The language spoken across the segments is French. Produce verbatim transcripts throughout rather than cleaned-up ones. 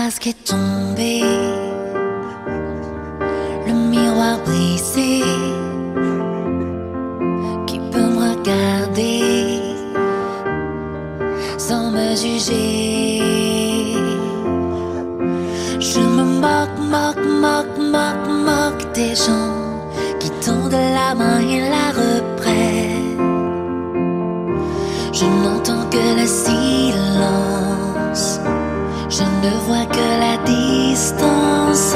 masque est tombé, le miroir brisé. Qui peut me regarder sans me juger? Je me moque, moque, moque, moque, moque des gens qui tendent la main et la reprennent. Je n'entends que le silence, je ne vois que la distance.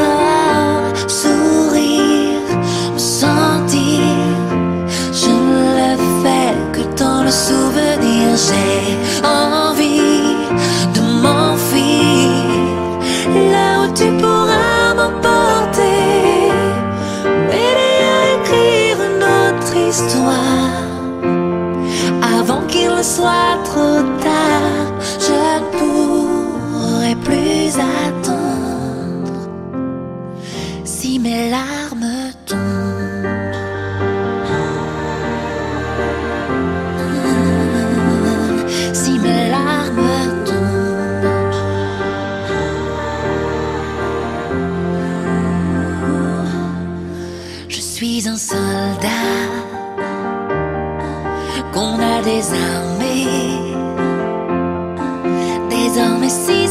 Sourire, me sentir, je ne le fais que dans le souvenir. J'ai envie de m'enfuir là où tu pourras m'emporter, m'aider à écrire une autre histoire avant qu'il ne soit trop tard. Je ne pourrai plus attendre si mes larmes tombent. Si mes larmes tombent. Je suis un soldat qu'on a désarmé, désormais si